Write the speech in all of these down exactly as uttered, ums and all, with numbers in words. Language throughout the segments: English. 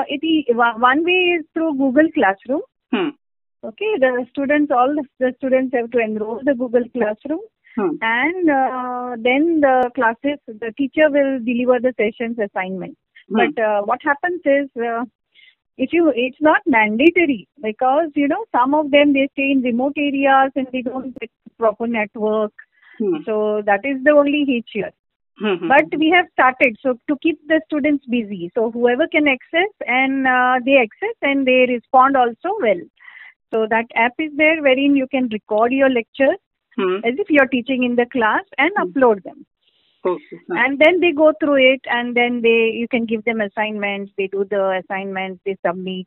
uh, it is, one way is through Google Classroom. Hmm. Okay, the students, all the students have to enroll the Google Classroom. Hmm. And uh, then the classes, the teacher will deliver the sessions assignment. Hmm. But uh, what happens is, uh, if you, it's not mandatory because, you know, some of them, they stay in remote areas and they don't get proper network. Hmm. So that is the only hitch here. Hmm. But we have started, so to keep the students busy. So whoever can access and uh, they access and they respond also well. So that app is there wherein you can record your lectures Hmm. as if you're teaching in the class and Hmm. upload them. Okay. Hmm. And then they go through it and then they you can give them assignments, they do the assignments, they submit.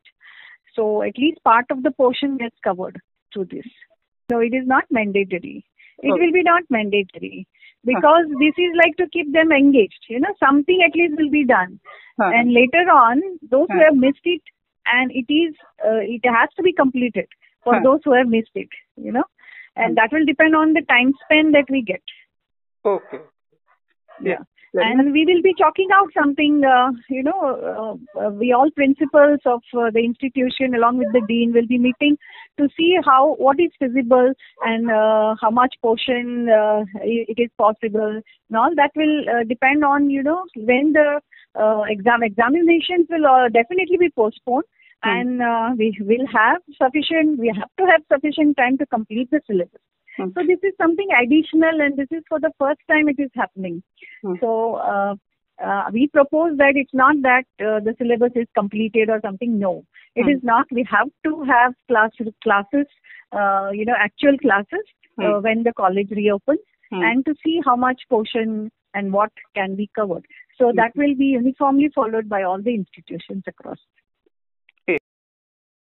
So at least part of the portion gets covered through this. So it is not mandatory. It Okay. will be not mandatory because huh. this is like to keep them engaged. You know, something at least will be done. Huh. And later on, those huh. who have missed it, and it is, uh, it has to be completed for huh. those who have missed it, you know. And that will depend on the time span that we get. Okay. Yeah. And we will be chalking out something, uh, you know, uh, we all principals of uh, the institution along with the dean will be meeting to see how, what is feasible and uh, how much portion uh, it is possible. And all that will uh, depend on, you know, when the uh, exam examinations will uh, definitely be postponed. Mm. And uh, we will have sufficient, we have to have sufficient time to complete the syllabus. Mm. So this is something additional and this is for the first time it is happening. Mm. So uh, uh, we propose that it's not that uh, the syllabus is completed or something. No, it mm. is not. We have to have class, classes, uh, you know, actual classes mm. uh, when the college reopens mm. and to see how much portion and what can be covered. So mm. that will be uniformly followed by all the institutions across.